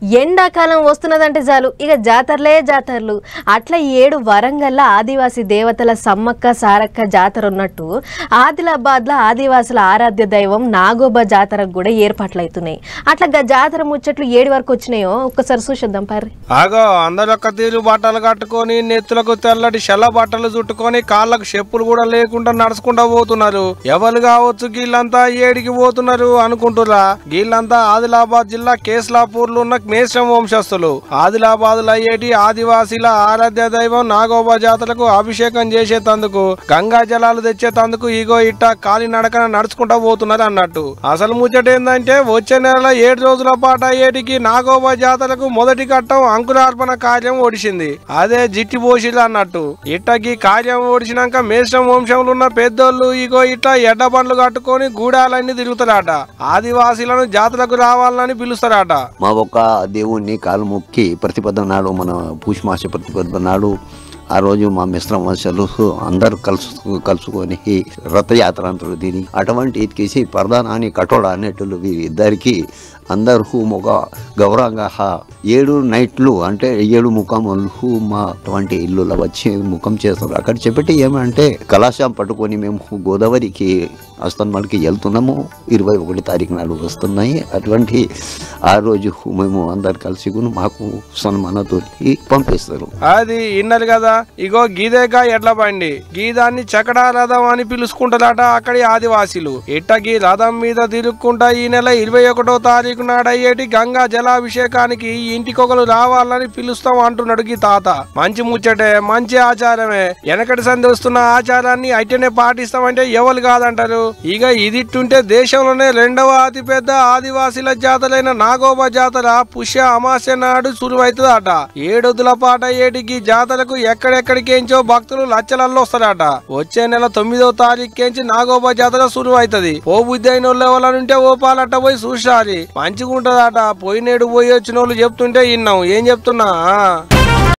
ఎండాకాలం వస్తున్నదంటే చాలు ఇక జాతరలే జాతరలు. అట్లా 7 వరంగల్ల ఆదివాసీ దేవతల సమ్మక్క సారక్క జాతర ఉన్నట్టు ఆదిలాబాద్లో ఆదివాసుల ఆరాధ్య దైవం నాగోబా జాతరకు కూడా ఏర్పాట్లయితున్నాయి. అట్లా జాతర ముచ్చట్లు 7 వరకు వచ్చినాయో ఒక్కసారి చూసేద్దాం పారి. ఆగో అందరొక్క తీరు బట్టలు కట్టుకొని నెత్తులకు తెల్లటి షెల్ల బట్టలు చుట్టుకొని కాళ్ళకు చెప్పులు కూడా లేకుండా నడుచుకుంటా పోతున్నారు. ఎవరు కావచ్చు గీళ్ళంతా ఏడికి పోతున్నారు అనుకుంటురా? గీళ్ళంతా ఆదిలాబాద్ జిల్లా కేస్లాపూర్లో ఉన్న మేషం వంశస్థులు. ఆదిలాబాద్ లో అయ్యేటి ఆదివాసీల ఆరాధ్య దైవం నాగోబా జాతరకు అభిషేకం చేసేటందుకు గంగా జలాలు తెచ్చేటందుకు ఇగో ఇట్ట కాలి నడకన నడుచుకుంటా పోతున్నారు అన్నట్టు. అసలు ముచ్చట ఏంటంటే వచ్చే నెల 7 రోజుల పాటు అయ్యేటికి నాగోబా జాతరకు మొదటి ఘట్టం అంకురార్పణ కార్యం ఒడిసింది. అదే జిట్టి పోసిలు అన్నట్టు. ఇట్టకి కార్యం ఒడిసినాక మేషం వంశంలో ఉన్న పెద్దోళ్ళు ఇగో ఇట్ట ఎడ్డ బండ్లు కట్టుకొని గూడాలన్నీ తిరుగుతారట. ఆదివాసీలను జాతరకు రావాలని పిలుస్తారట. మా ఒక్క దేవుణ్ణి కాలు మొక్కి ప్రతిపద నాడు మన పూషమాస ప్రతిపద నాడు ఆ రోజు మా మిశ్రమ వంశలు అందరూ కలుసుకొని రథయాత్ర అంటారు దీని. అటువంటి ఇటుకేసి ప్రధానాన్ని కఠోడ అనేటోళ్ళు వీరిద్దరికి అందరూ ఒక గౌరవంగా 7 నైట్లు అంటే 7 ముఖములు మా అటువంటి ఇల్లులో వచ్చి ముఖం చేస్తారు. అక్కడ చెప్పేటి ఏమంటే కళాశాల పట్టుకొని మేము గోదావరికి అస్తన్మడికి వెళ్తున్నాము. 21 తారీఖు నాడు వస్తున్నాయి. అటువంటి ఆ రోజు మేము అందరు కలిసి మాకు సన్మానతో పంపిస్తారు. అది ఇన్నది కదా. ఇగో గీదేగా ఎడ్ల బండి గీదాన్ని చకడా రథం అని పిలుచుకుంటారట అక్కడి ఆదివాసీలు. ఇట్టకి రథం మీద తిరుక్కుంటా ఈ నెల 21వ తారీఖు నాడు అయ్యేటి గంగా జలాభిషేకానికి ఇంటికొకరు రావాలని పిలుస్తాం అంటున్నాడు గీ తాత. మంచి ముచ్చటే, మంచి ఆచారమే. వెనకటి సంధి వస్తున్న ఆచారాన్ని అయితేనే పాటిస్తామంటే ఎవరు కాదంటారు. ఇక ఇదిట్టుంటే దేశంలోనే 2వ అతిపెద్ద ఆదివాసీల జాతరైన నాగోబా జాతర పుష్య అమాస్య నాడు సురువైతుందట. 7 రోజుల పాటు అయ్యేటికి జాతరకు ఎక్కడెక్కడికేంచో భక్తులు లచ్చలల్లో వస్తారట. వచ్చే నెల 9వ తారీఖుకేంచి నాగోబా జాతర సురువైతది. ఓ బుద్ధి అయిన వాళ్ళు ఎవరంటే ఓ పాలట్ట పోయి చూసారి మంచిగా ఉంటదట. పోయినేడు పోయి వచ్చిన వాళ్ళు చెప్తుంటే విన్నాం. ఏం చెప్తున్నా?